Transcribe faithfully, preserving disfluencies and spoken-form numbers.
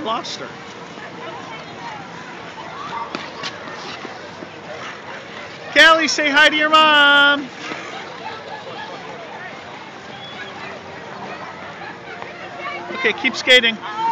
lost her. Callie, say hi to your mom. Okay, keep skating.